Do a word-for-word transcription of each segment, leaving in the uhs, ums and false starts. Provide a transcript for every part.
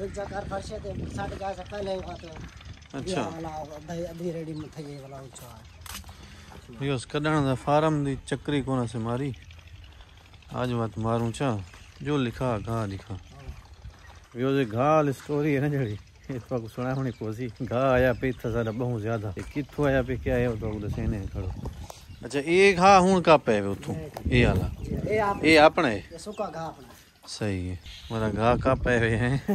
एक जगह फर्श है साढ़े गाय से पहले ही बात है। अच्छा वाला भाई अभी रेडी में थे ये वाला ऊंचा यो कढण दा फार्म दी चक्री कोना से मारी आज बात मारूं चा जो लिखा गा लिखा यो जे गाल स्टोरी है ना जड़ी ये तो सुना होनी कोसी गा आया पे था सारा बहुत ज्यादा किथों आया पे क्या है तो दसे ने खड़ो। अच्छा एक हाँ हुन का पे उथों ये वाला ये अपने ये सूखा घा अपना सही है मेरा घा का पे हुए हैं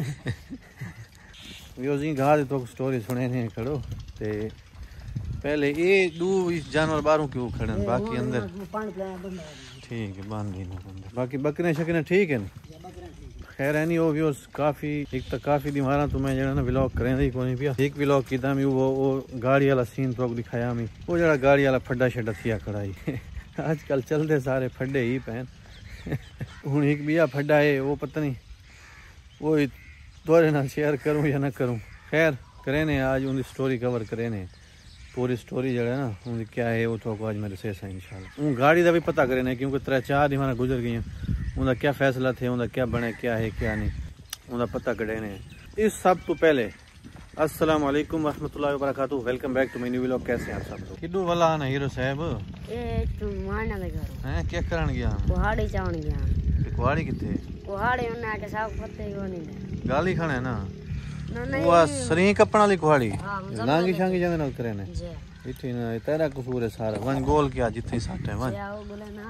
यो जी घा तो स्टोरी सुने ने खड़ो ते पहले ये दो इस जानवर बाहरों क्यों खड़े बाकी अंदर ठीक है बांध देना अंदर बाकी बकरे शकने ठीक है ना खैर है नहीं वो व्यूअर्स काफी एक तो काफी दिमारा तो मैं जरा ना व्लॉग करें ही कोनी पिया एक व्लॉग कीता मैं वो वो गाड़ी वाला सीन तो दिखाया मैं वो जरा गाड़ी वाला फड्डा शड्डा थिया खड़ाई आजकल चलते सारे फड्डे ही पहन हूँ एक बिया फड्डा है वो पता नहीं वो तोरे ना शेयर करूँ या ना करूँ खैर करें ने आज उनकी स्टोरी कवर करें ने पूरी स्टोरी जो है ना उनकी क्या है वो तो आज मेरे से है इंशाल्लाह उन गाड़ी का भी पता करें ने क्योंकि त्रै चार दिमारा गुजर गई उनका क्या फैसला थे उनका क्या बने क्या है क्या नहीं उनका पता करें ने इस सब तो पहले अस्सलाम वालेकुम रहमतुल्लाहि व बरकातहू welcome back to my new vlog. कैसे हैं आप सब लोग किड्डू वाला ना हीरो साहब ए तू मारना लगा हैं क्या करन गया कुहाड़ी चावण गया कुहाड़ी किथे कुहाड़ी उन्ना के साफ पत्ते ही होनी ने गाली खाने ना ना वो सरी कपण वाली कुहाड़ी हां लांगी शांगी जंग नाल करे ने जी इथे ना तेरा कसूर है सारा वन गोल किया जिथे साटे वन क्या वो बोले ना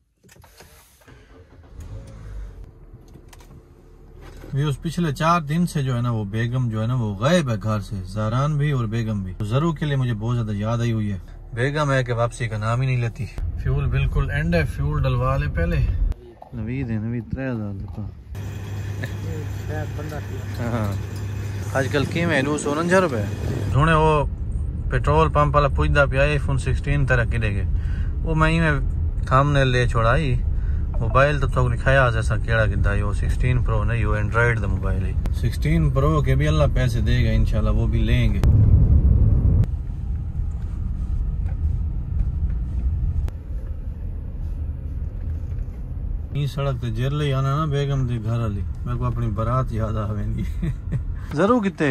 भी उस पिछले चार दिन से जो है ना वो बेगम जो है ना वो गायब है घर से ज़हरान भी और बेगम भी। तो जरूर के लिए मुझे बहुत ज्यादा याद आई हुई है बेगम है कि वापसी का नाम ही नहीं लेती। फ्यूल बिल्कुल एंड है फ्यूल डलवा ले पहले नवीद है नवीद त्रै हजार हाँ आजकल की मैं लू सौ उनजा रुपए ढूंढे वो पेट्रोल पंप वाला पूछता पिया आईफोन सिक्सटीन तरह की देगे वो मैं थामने ले छोड़ाई मोबाइल तो तो लिखाया जैसा केड़ा किदा यो सिक्सटीन प्रो नहीं यो एंड्रॉइड दा मोबाइल है सिक्सटीन प्रो के भी अल्लाह पैसे देगा इंशाल्लाह वो भी लेंगे। ये सड़क ते जरले आना ना बेगम दी घर वाली मेरे को अपनी बारात याद आवेंगी जरूर किते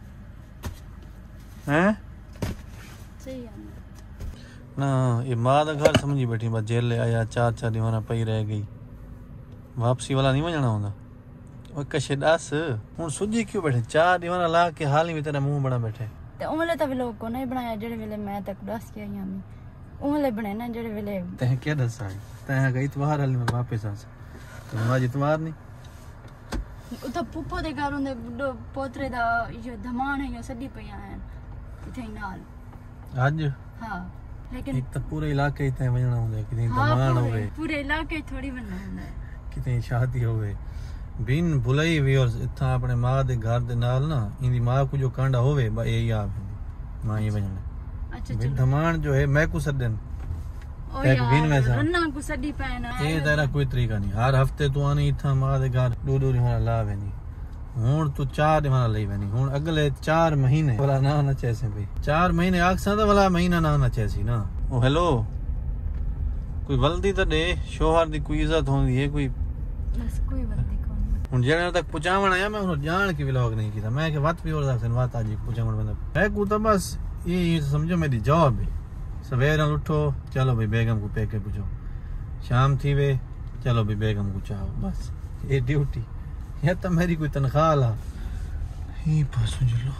हैं सही है ना ये माँ का घर समझी बैठी बस जेल ले आया चार चार दीवाना पई रह गई वापसी वाला नहीं वजना होंदा और कशे दस हूं सुजी क्यों बैठे चार दीवाना ला के हाल ही में तेरा मुंह बड़ा बैठे ते उमले तब लोग को नहीं बनाया जेड़े वेले मैं तक दस के आई हमी उमले बने ना जेड़े वेले तह क्या दस आई तह गई इतवार वाली में वापस आ तो आज इतवार नहीं उत पुप्पो दे घर उंदे बुड्ढो पोतरे दा यो धमान है यो सदी पया है इथे नाल आज हां लेकिन एक तो पूरे इलाके इतने वजना होंगे कितनी हाँ, दमान हो पूरे, गए पूरे इलाके थोड़ी बनना होंदा है कितनी शादी हो गए बिन बुलाई भी और इतना अपने मां दे घर दे नाल ना इंदी मां को जो कांडा होवे बा यही आ मां ये वजना अच्छा बिन धमान जो है मैं को सदन ओ एक बिन में सा रन्ना को सदी पैना ये तेरा कोई तरीका नहीं हर हफ्ते तू आनी इतना मां दे घर दो दो दिन ला वेनी हुन तू चार दिन लई वेनी हुन अगले चार महीने वाला ना ना चैसे भाई चार महीने आखसा दा वाला महीना ना ना चैसी ना ओ हेलो कोई वल्दी तो दे शोहर दी कोई इज्जत होंदी है कोई बस कोई वल्दी कोनी हुन जेने तक पुचावण आया मैं उन जान के व्लॉग नहीं कीता मैं के वत भी और सन बात आज पुचावण बंदा है को तो बस ये समझो मेरी जॉब है सवेरे उठो चलो भाई बेगम को पेके पूछो शाम थी वे चलो भाई बेगम को चाहो बस ये ड्यूटी या तो मेरी कोई तनख्वाह ला ही पासो चलो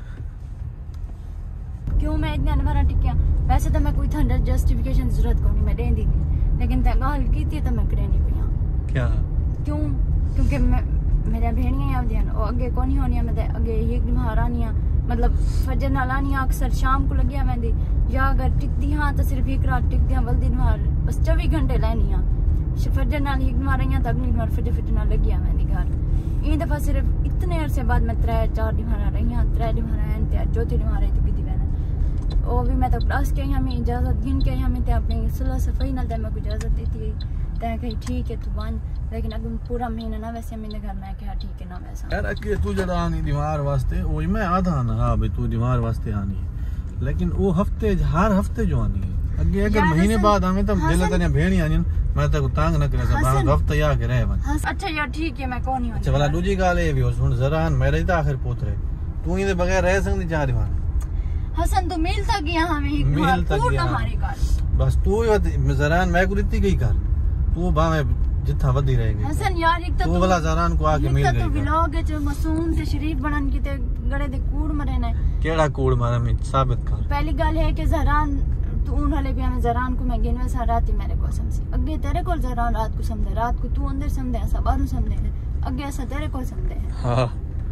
क्यों मैं इतना बार टिकिया वैसे तो मैं कोई था जस्टिफिकेशन जरूरत कोनी मैं देंदी नहीं लेकिन ते गाल की थी तो मैं करे नहीं पिया क्या क्यों क्योंकि मैं मेरे भेड़ियां आंदियां ओ आगे कोनी होनी मैं आगे एक महारानियां मतलब फजर नाल आनियां अक्सर शाम को लगिया वेंदी या अगर टिकदी हां तो सिर्फ एक रात टिकदियां बल्दी नवार बस चौबीस घंटे लेनियां फजर नाल एक मारियां तक नहीं नवार फजर फजर नाल लगिया वेंदी घर ई दफा सिर्फ इतने अरसे बाद मैं त्रै चार दिहाड़ा रही त्रै दिहाड़ा हैं ते चौथी दिहाड़ा तो किदी वेना ओ भी मैं तो क्लास के हमें इजाजत गिन के हमें ते अपनी सुलह सफाई नाल ते मैं को इजाजत देती ते कही ठीक है तू बन लेकिन अगर पूरा महीना ना वैसे मेरे घर में क्या ठीक है ना वैसा यार अके तू जड़ा आनी दीवार वास्ते ओही मैं आधा ना हां भाई तू दीवार वास्ते आनी है लेकिन वो हफ्ते हर हफ्ते जो आनी है अगे अगर महीने बाद हमें तो जेल तने भेणी आनी मैं तो तंग न करे सब हफ्ता या के रहे वन। अच्छा यार ठीक है मैं कौन ही हूं। अच्छा भला दूजी गाल ए भी हो सुन जरान मेरे तो आखिर पुत्र है तू इने बगैर रह सकदी चाह रही हसन तो मिल तक गया हमें एक मिल तक गया हमारे घर बस तू जरान मैं को इतनी गई कर तू बावे जिथा वधी रहेगी हसन यार एक तो तू वाला जरान को आके मिल गई तो व्लॉग है जो मासूम से शरीफ बनन की ते गड़े दे कूड़ मरे ने केड़ा कूड़ मारा मैं साबित कर। पहली गल है कि जरान तू उन वाले भी हमें जरान को मैं गिनवे सा रात ही मेरे को समझी अगे तेरे को जरान रात को समझे रात को तू अंदर समझे ऐसा बाहर समझे अगे ऐसा तेरे को समझे। हां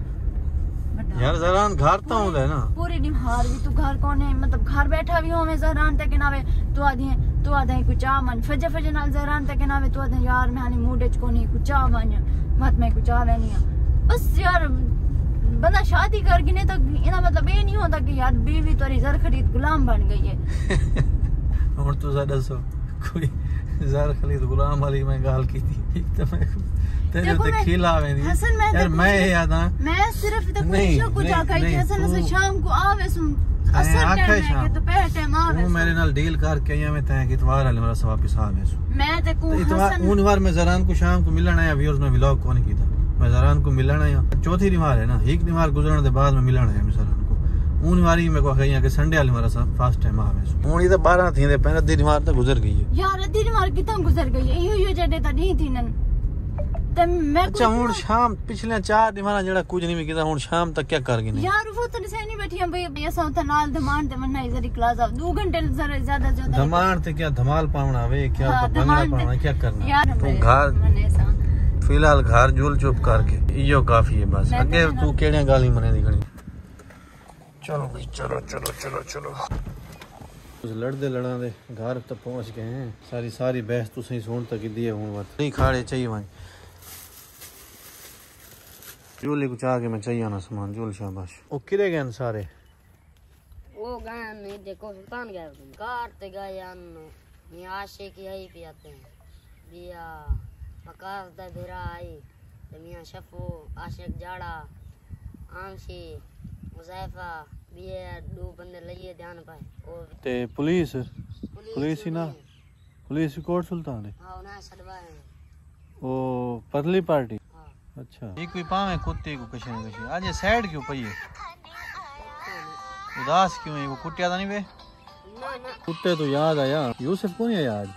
यार जरान घर तो होंदा है ना पूरी निहार भी तू घर कौन है मतलब घर बैठा भी हो मैं जरान तक नावे तू आधी है तू आधा है कुछ आ मन फजे फजे नाल जरान तक नावे तू आधा यार मैं हानी मूड च कोनी कुछ आ मन मत मैं कुछ आवे नहीं बस यार बंदा शादी कर गिने तो इना मतलब ये नहीं होता कि यार बीवी तोरी जर खरीद गुलाम बन गई है। और तू ज्यादा सो कोई जर खरीद गुलाम वाली मैं गाल की थी तो मैं तेरे ते खिलावे दी यार मैं याद आ मैं सिर्फ तो कुछ कुछ आखा ही हसन से शाम को आवे सुन असर टाइम के दोपहर टाइम आवे तू मेरे नाल डील करके आया मैं तय कि इतवार वाले मेरा सब वापस आवे मैं ते को इतवार उन बार मैं जरान को शाम को मिलना आया व्यूअर्स में व्लॉग कौन कीता मैं जरान को मिलना आया चौथी निवार है ना एक निवार गुजरने के बाद में मिलना है मैं जरान को उन वारी में को कहिया कि संडे वाले मेरा सब फर्स्ट टाइम आवे हुन ई तो बारह थी दे पहले अद्धी निवार तो गुजर गई है यार अद्धी निवार कितना गुजर गई है इहो इहो जडे तो नहीं थी नन ते मैं अच्छा हुन शाम पिछले चार निवारा जेड़ा कुछ नहीं भी कीता हुन शाम तक क्या कर गई यार वो तो नहीं नहीं बैठी हम भई ऐसा होता नाल धमान ते मन्ना इधर क्लास अब दो घंटे जरा ज्यादा ज्यादा धमान ते क्या धमाल पावना वे क्या तो भंगड़ा पावना क्या करना यार तू घर फिलहाल घर झूल चुप करके इयो काफी है बस अगे तू केड़े गाली मने दी गणी चलो भाई चलो चलो चलो चलो उस लड़दे लड़ा दे घर तक पहुंच गए हैं सारी सारी बहस तू सही सुन तक दिए हुन बात नहीं खाड़े चाहिए वहां झूले कुछ आगे मैं चाहिए ना सामान झूल शाबाश ओ किरे गए सारे वो गए नहीं देखो सुल्तान गए कार ते गए अन्न ये आशे की है पियाते हैं बिया मकास दा भेरा आई ते मियां शफो आशिक जाड़ा आंशी मुजैफा बिया दो बंदे लिए ध्यान पाए और ते पुलिस पुलिस ही ना पुलिस कोट सुल्तान है हां ना सदवाए ओ परली पार्टी अच्छा ये कोई पावे कुत्ते को कशे कशे आज साइड क्यों पई है उदास क्यों है वो कुत्ते तो नहीं वे ना ना कुत्ते तो याद आया यूसुफ कौन है याद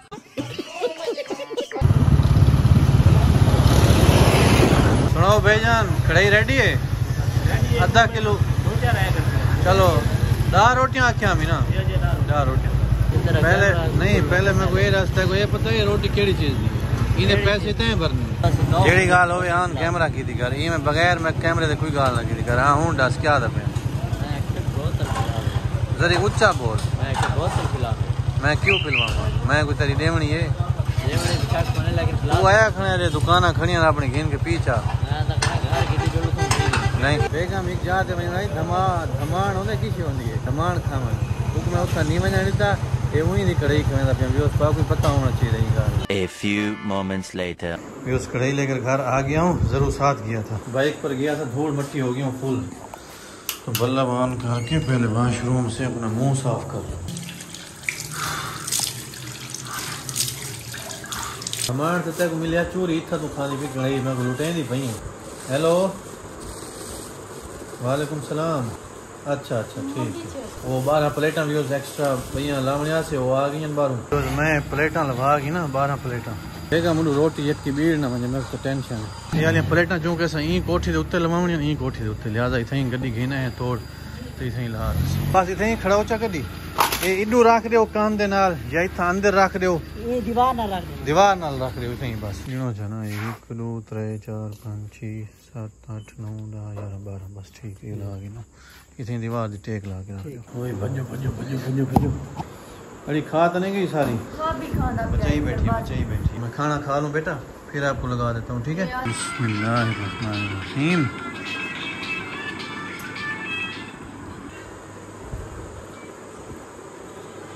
सुनाओ भाईजान कढ़ाई रेडी है आधा किलो चलो दाल रोटियां आख्या मी ना दाल रोटियां पहले नहीं पहले मैं को ये रास्ता को ये पता है रोटी केड़ी चीज दी इन्हें पैसे तय भरने जेड़ी गाल होवे आन कैमरा की दी कर ई मैं बगैर मैं कैमरे दे कोई गाल ना की दी कर हां हूं दस क्या दा पे जरा ऊंचा बोल मैं एक बोतल पिला मैं क्यों पिलवाऊंगा मैं कोई तेरी देवनी है देवनी दिखाक कोने लेकिन तू आया खने रे दुकाना खड़ियां अपनी घेन के पीछा मैं तो घर की जरूरत नहीं बेगम एक जाते में भाई धमा धमान होने किसी होंदी है धमान खावन तू मैं उसका नहीं मना लेता ये वही नहीं कढ़ाई खाने पे भी उस को पता होना चाहिए रही गाल A few moments later मैं उस कढ़ाई लेकर घर आ गया हूँ जरूर साथ गया था बाइक पर गया था धूल मिट्टी हो गई हूँ फुल तो बल्ला बान करके पहले वॉशरूम से अपना मुंह साफ कर लो हमारे तक मिलिया चोरी था तो खाली भी कढ़ाई में लुटे नहीं पई हेलो वालेकुम सलाम अच्छा अच्छा ठीक है वो बारह प्लेटा भी एक्स्ट्रा भैया लावणिया से वो आ गई बारह मैं प्लेटा लगा गई ना बारह प्लेटा देखा मुझे रोटी एक की भीड़ ना मुझे मेरे को टेंशन है यानी प्लेटा जो कैसा ई कोठी के उत्ते लवावणी ई कोठी के उत्ते लिहाजा इथे गड्डी घेना है तोड़ तो इथे ला बस इथे खड़ा हो चा गड्डी ए इडू रख दियो कान दे नाल या इथा अंदर रख दियो ये दीवार ना रख दो दीवार नाल रख दियो इथे बस गिनो जाना एक दो तीन चार पाँच छह सात आठ नौ दस ग्यारह बारह बस ठीक है ला गई ना इतनी दीवार दी टेक ला के ओए भजो भजो भजो भजो भजो अरे खा तो नहीं गई सारी बचाई बैठी बचाई बैठी मैं खाना खा लूं बेटा फिर आपको लगा देता हूँ ठीक है बिस्मिल्लाहिर्रहमानिर्रहीम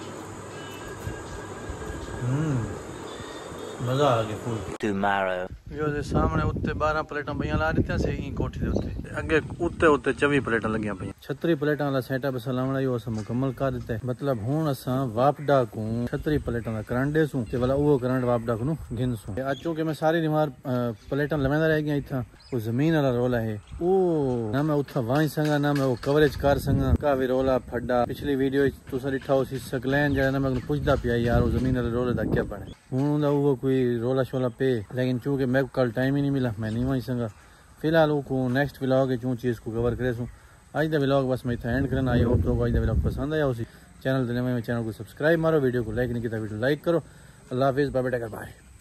हम्म मजा आ गया फुल tomorrow यो दे सामने उत्ते बारह प्लेटां पईयां ला दित्तियां सी ई कोठी दे उत्ते अगे उत्ते उत्ते चौबीस प्लेटां लगियां पईयां छतरी प्लेटां वाला सेटअप असां लावणा यो असां मुकम्मल कर दित्ता है मतलब हुण असां वापडा को छतरी प्लेटां दा करंट देसूं ते वाला वो करंट वापडा को गिनसूं अज चूंकि मैं सारी दीवार प्लेटां लवेंदा रह गया इत्थां वो जमीन वाला रोला है ओ ना मैं उत्था वाई संगा ना मैं वो कवरेज कर संगा काफी रोला फड्डा पिछली वीडियो तुसा दिठा उसी सकलैन जेड़ा ना मैं पुछदा पिया यार वो जमीन वाले रोले दा क्या बने हुण वो कोई रोला शोला पे लेकिन चूंकि मैं कल टाइम ही नहीं मिला मैं नहीं वही संगा फिलहाल वो नेक्स्ट व्लॉग चूं चीज़ को कवर करे सूं आज दा व्लॉग बस मैं इतना एंड करना आई होप तो आज दा व्लॉग पसंद आया उसी चैनल ते नवे चैनल को सब्सक्राइब मारो वीडियो को लाइक नहीं किया वीडियो लाइक करो अल्लाह हाफिज़ bye bye take care bye.